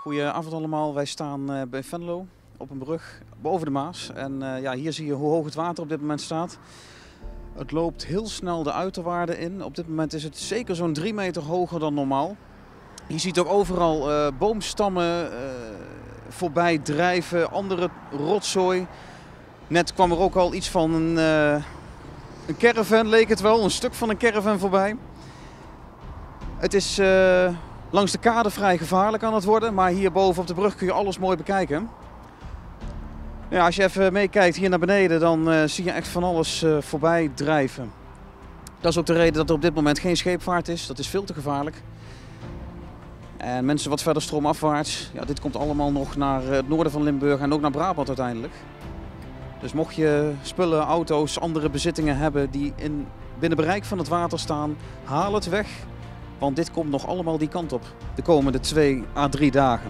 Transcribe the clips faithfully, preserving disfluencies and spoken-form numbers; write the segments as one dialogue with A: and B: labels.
A: Goedenavond allemaal, wij staan uh, bij Venlo op een brug boven de Maas. En uh, ja, hier zie je hoe hoog het water op dit moment staat. Het loopt heel snel de uiterwaarden in. Op dit moment is het zeker zo'n drie meter hoger dan normaal. Je ziet ook overal uh, boomstammen uh, voorbij drijven, andere rotzooi. Net kwam er ook al iets van een, uh, een caravan, leek het wel, een stuk van een caravan voorbij. Het is uh, langs de kade vrij gevaarlijk aan het worden, maar hierboven op de brug kun je alles mooi bekijken. Ja, als je even meekijkt hier naar beneden, dan uh, zie je echt van alles uh, voorbij drijven. Dat is ook de reden dat er op dit moment geen scheepvaart is, dat is veel te gevaarlijk. En mensen wat verder stroomafwaarts, ja, dit komt allemaal nog naar het noorden van Limburg en ook naar Brabant uiteindelijk. Dus mocht je spullen, auto's, andere bezittingen hebben die in, binnen bereik van het water staan, haal het weg. Want dit komt nog allemaal die kant op de komende twee à drie dagen.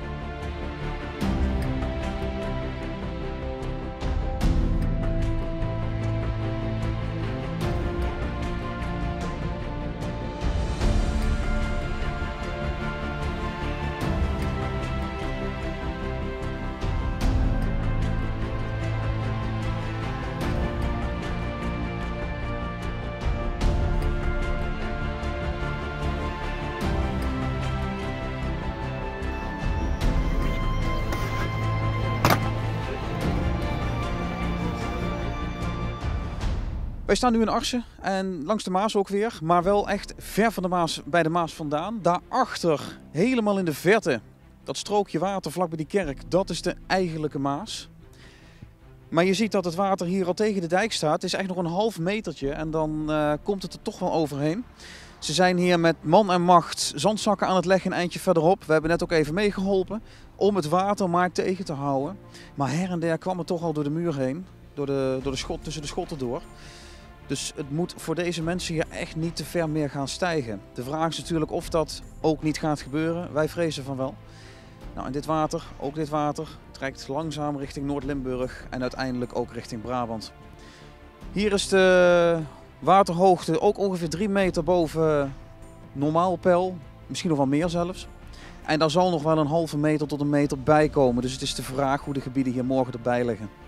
A: Wij staan nu in Arsen en langs de Maas ook weer, maar wel echt ver van de Maas, bij de Maas vandaan. Daarachter, helemaal in de verte, dat strookje water vlak bij die kerk, dat is de eigenlijke Maas. Maar je ziet dat het water hier al tegen de dijk staat. Het is echt nog een half metertje en dan uh, komt het er toch wel overheen. Ze zijn hier met man en macht zandzakken aan het leggen een eindje verderop. We hebben net ook even meegeholpen om het water maar tegen te houden. Maar her en der kwam het toch al door de muur heen, door de, door de schot, tussen de schotten door. Dus het moet voor deze mensen hier echt niet te ver meer gaan stijgen. De vraag is natuurlijk of dat ook niet gaat gebeuren. Wij vrezen van wel. Nou, en dit water, ook dit water, trekt langzaam richting Noord-Limburg en uiteindelijk ook richting Brabant. Hier is de waterhoogte ook ongeveer drie meter boven normaal peil. Misschien nog wel meer zelfs. En daar zal nog wel een halve meter tot een meter bij komen. Dus het is de vraag hoe de gebieden hier morgen erbij liggen.